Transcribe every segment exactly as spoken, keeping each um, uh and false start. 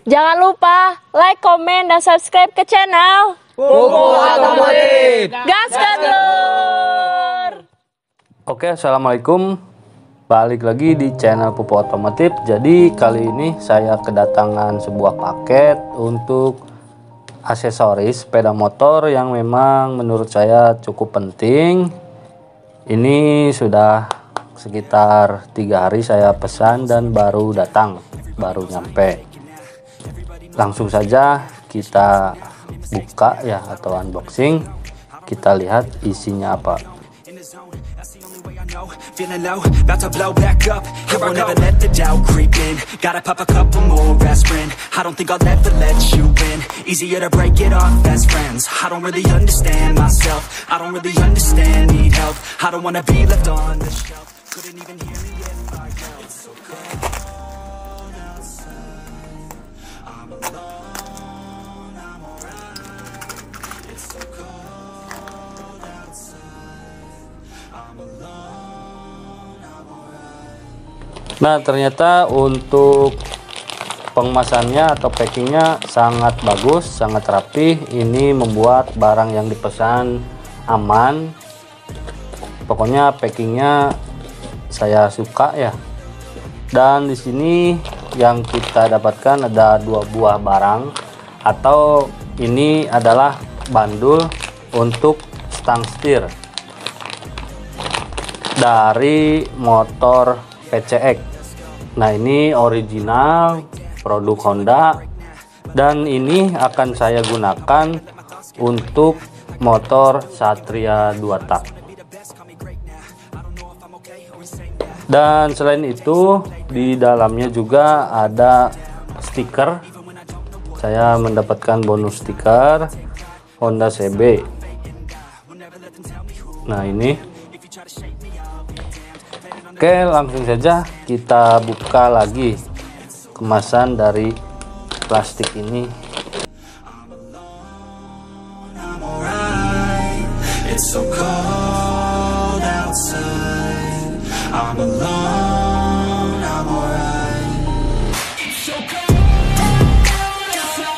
Jangan lupa like, komen, dan subscribe ke channel Pupuk Otomotif. Gaskan Lur. Oke, assalamualaikum. Balik lagi di channel Pupuk Otomotif. Jadi kali ini saya kedatangan sebuah paket untuk aksesoris sepeda motor yang memang menurut saya cukup penting. Ini sudah sekitar tiga hari saya pesan dan baru datang, baru nyampe. Langsung saja kita buka ya, atau unboxing. Kita lihat isinya apa. Feeling low, about to blow back up. I won't ever let the doubt creep in. Gotta pop a couple more aspirin. I don't think I'll ever let you in. Easier to break it off best friends. I don't really understand myself. I don't really understand, need help. I don't wanna be left on the shelf. Couldn't even hear me if I yelled. It's so cold outside. I'm alone, I'm alright. It's so cold outside. I'm alone. Nah, ternyata untuk pengemasannya atau packingnya sangat bagus, sangat rapi. Ini membuat barang yang dipesan aman. Pokoknya packingnya saya suka ya. Dan di sini yang kita dapatkan ada dua buah barang, atau ini adalah bandul untuk stang setir dari motor P C X. Nah, ini original produk Honda dan ini akan saya gunakan untuk motor Satria dua tak. Dan selain itu di dalamnya juga ada stiker. Saya mendapatkan bonus stiker Honda C B. Nah, ini. Oke, langsung saja kita buka lagi kemasan dari plastik ini. It's so cold outside. I'm alone, I'm alright. It's so cold outside.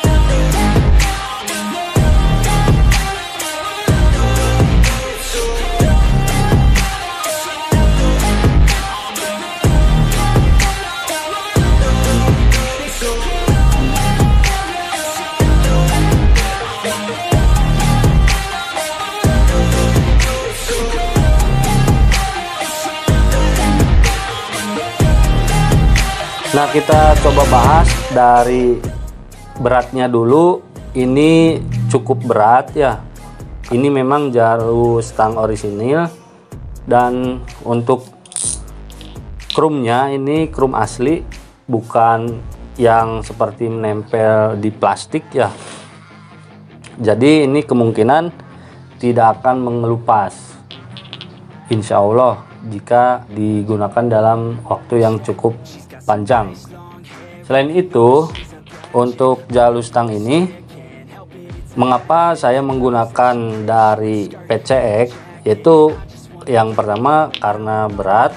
Nah, kita coba bahas dari beratnya dulu. Ini cukup berat ya. Ini memang jalur stang orisinil, dan untuk krumnya ini krum asli, bukan yang seperti menempel di plastik ya. Jadi ini kemungkinan tidak akan mengelupas, insya Allah, jika digunakan dalam waktu yang cukup panjang. Selain itu, untuk jalur stang ini, mengapa saya menggunakan dari P C X, yaitu yang pertama karena berat,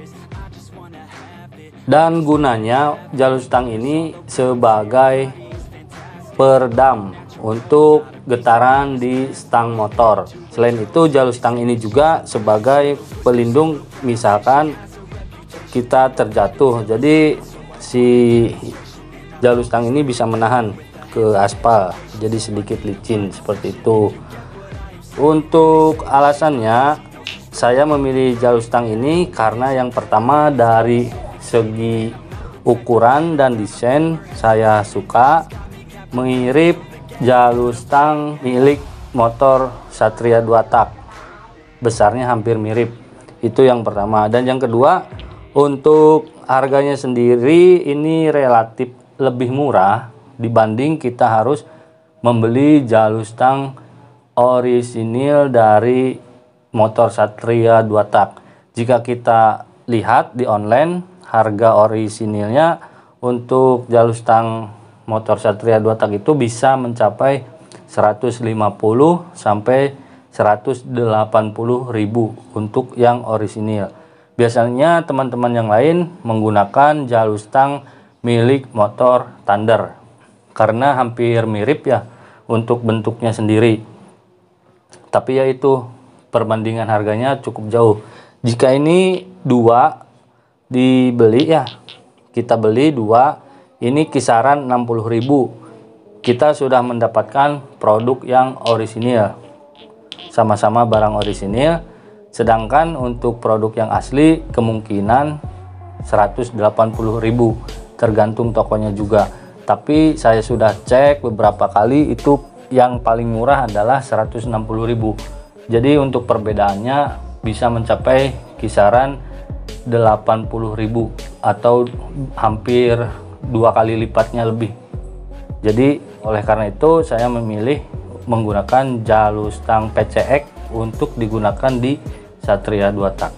dan gunanya jalur stang ini sebagai peredam untuk getaran di stang motor. Selain itu, jalur stang ini juga sebagai pelindung misalkan kita terjatuh. Jadi si jalur stang ini bisa menahan ke aspal, jadi sedikit licin seperti itu. Untuk alasannya saya memilih jalur stang ini karena yang pertama dari segi ukuran dan desain saya suka, mirip jalur stang milik motor Satria dua tak, besarnya hampir mirip. Itu yang pertama. Dan yang kedua, untuk harganya sendiri ini relatif lebih murah dibanding kita harus membeli jalur stang orisinil dari motor Satria dua tak. Jika kita lihat di online, harga orisinilnya untuk jalur stang motor Satria dua tak itu bisa mencapai seratus lima puluh sampai seratus delapan puluh ribu untuk yang orisinil. Biasanya teman-teman yang lain menggunakan jalur stang milik motor Thunder. karena hampir mirip ya untuk bentuknya sendiri. Tapi ya itu, perbandingan harganya cukup jauh. Jika ini dua dibeli ya, kita beli dua, ini kisaran enam puluh ribu. Kita sudah mendapatkan produk yang orisinil, sama-sama barang orisinil. Sedangkan untuk produk yang asli kemungkinan seratus delapan puluh ribu, tergantung tokonya juga. Tapi saya sudah cek beberapa kali, itu yang paling murah adalah seratus enam puluh ribu. Jadi untuk perbedaannya bisa mencapai kisaran delapan puluh ribu atau hampir dua kali lipatnya lebih. Jadi oleh karena itu saya memilih menggunakan jalustang P C X untuk digunakan di Satria dua tak.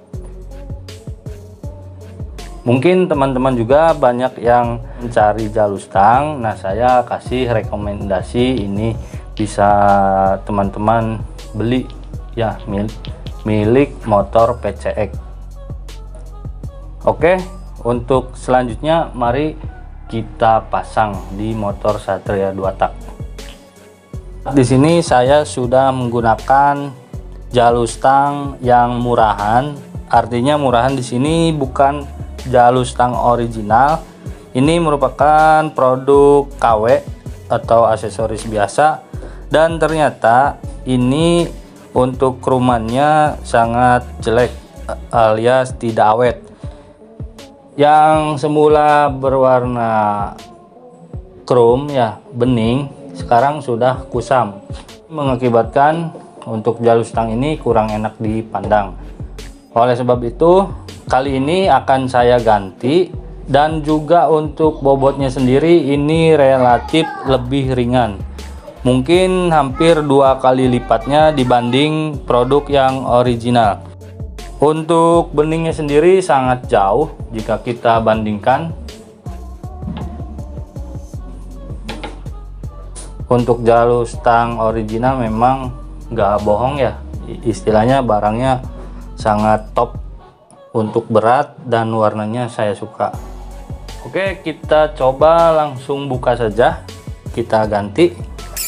Mungkin teman-teman juga banyak yang mencari jalustang. Nah, saya kasih rekomendasi ini bisa teman-teman beli ya, milik, milik motor P C X. Oke, untuk selanjutnya mari kita pasang di motor Satria dua tak. Di sini saya sudah menggunakan jalustang yang murahan. Artinya murahan di sini bukan jalustang original. Ini merupakan produk K W atau aksesoris biasa, dan ternyata ini untuk krumannya sangat jelek alias tidak awet. Yang semula berwarna krom ya, bening, sekarang sudah kusam, mengakibatkan untuk jalustang ini kurang enak dipandang. Oleh sebab itu kali ini akan saya ganti, dan juga untuk bobotnya sendiri ini relatif lebih ringan, mungkin hampir dua kali lipatnya dibanding produk yang original. Untuk beningnya sendiri sangat jauh jika kita bandingkan. Untuk jalustang original memang nggak bohong ya, istilahnya barangnya sangat top untuk berat dan warnanya saya suka. Oke, kita coba langsung buka saja, kita ganti.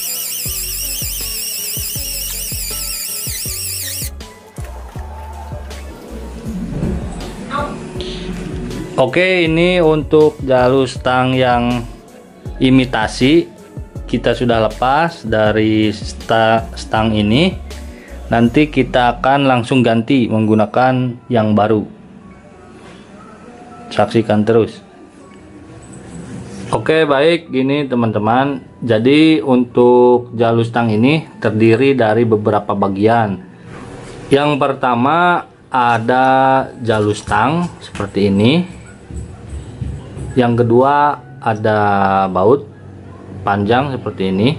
Oke, ini untuk jalustang yang imitasi kita sudah lepas dari stang ini. Nanti kita akan langsung ganti menggunakan yang baru. Saksikan terus. Oke, baik, gini teman-teman. Jadi untuk jalustang ini terdiri dari beberapa bagian. Yang pertama ada jalustang seperti ini. Yang kedua ada baut panjang seperti ini,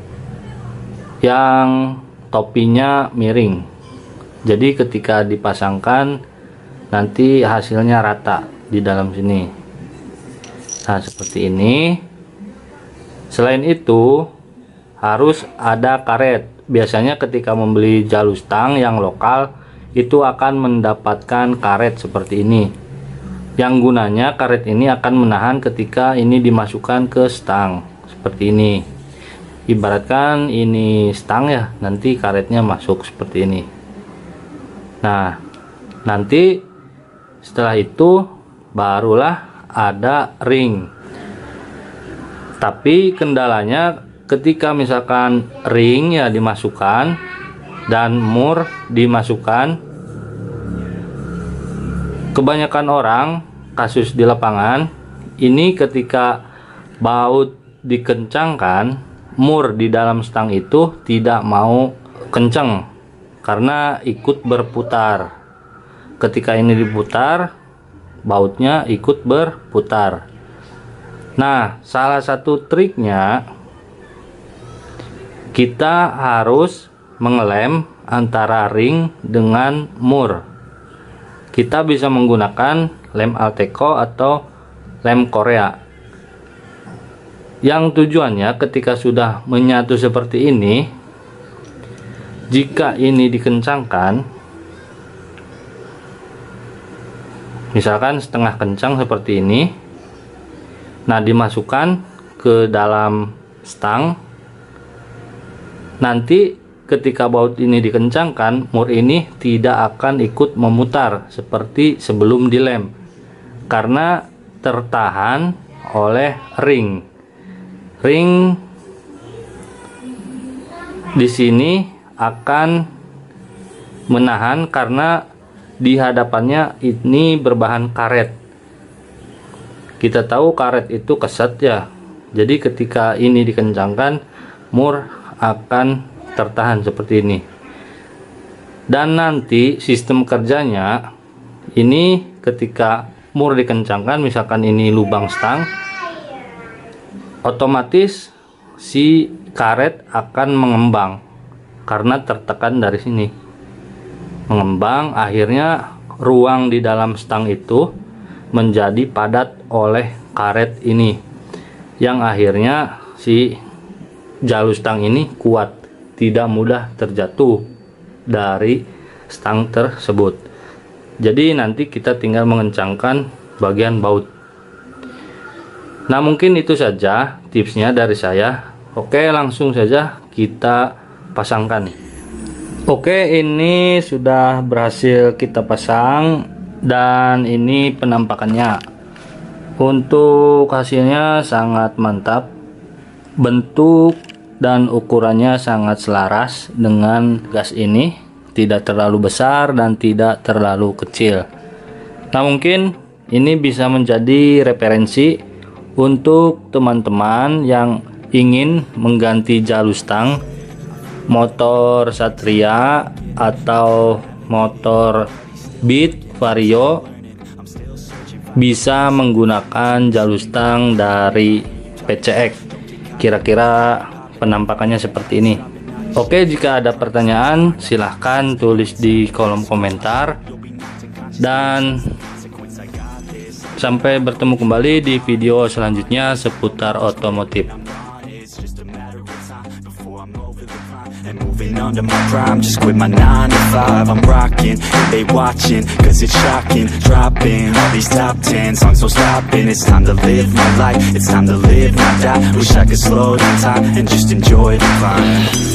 yang topinya miring. Jadi ketika dipasangkan nanti hasilnya rata di dalam sini. Nah, seperti ini. Selain itu harus ada karet. Biasanya ketika membeli jalustang yang lokal itu akan mendapatkan karet seperti ini. Yang gunanya karet ini akan menahan ketika ini dimasukkan ke stang seperti ini. Ibaratkan ini stang ya, nanti karetnya masuk seperti ini. Nah, nanti setelah itu barulah ada ring. Tapi kendalanya ketika misalkan ring ya dimasukkan dan mur dimasukkan, kebanyakan orang kasus di lapangan ini ketika baut dikencangkan, mur di dalam stang itu tidak mau kencang karena ikut berputar. Ketika ini diputar, bautnya ikut berputar. Nah, salah satu triknya kita harus mengelem antara ring dengan mur. Kita bisa menggunakan lem Alteco atau lem Korea, yang tujuannya ketika sudah menyatu seperti ini, jika ini dikencangkan, misalkan setengah kencang seperti ini, nah dimasukkan ke dalam stang. Nanti ketika baut ini dikencangkan, mur ini tidak akan ikut memutar seperti sebelum dilem, karena tertahan oleh ring. Ring di sini akan menahan karena di hadapannya ini berbahan karet. Kita tahu karet itu kesat ya. Jadi ketika ini dikencangkan, mur akan tertahan seperti ini. Dan nanti sistem kerjanya ini ketika mur dikencangkan, misalkan ini lubang stang, otomatis si karet akan mengembang karena tertekan dari sini. Mengembang, akhirnya ruang di dalam stang itu menjadi padat oleh karet ini, yang akhirnya si jalur stang ini kuat, tidak mudah terjatuh dari stang tersebut. Jadi nanti kita tinggal mengencangkan bagian baut. Nah, mungkin itu saja tipsnya dari saya. Oke, langsung saja kita pasangkan. Oke, ini sudah berhasil kita pasang dan ini penampakannya. Untuk hasilnya sangat mantap. Bentuk dan ukurannya sangat selaras dengan gas ini, tidak terlalu besar dan tidak terlalu kecil. Nah, mungkin ini bisa menjadi referensi untuk teman-teman yang ingin mengganti jalur stang motor Satria atau motor Beat Vario, bisa menggunakan jalur stang dari P C X. Kira-kira penampakannya seperti ini. Oke, jika ada pertanyaan silahkan tulis di kolom komentar, dan sampai bertemu kembali di video selanjutnya seputar otomotif. Moving on to my prime, just quit my nine to five. I'm rocking, they watching, cause it's shocking. Dropping all these top ten songs, so stopping. It's time to live my life, it's time to live, not die. Wish I could slow down time and just enjoy the climb.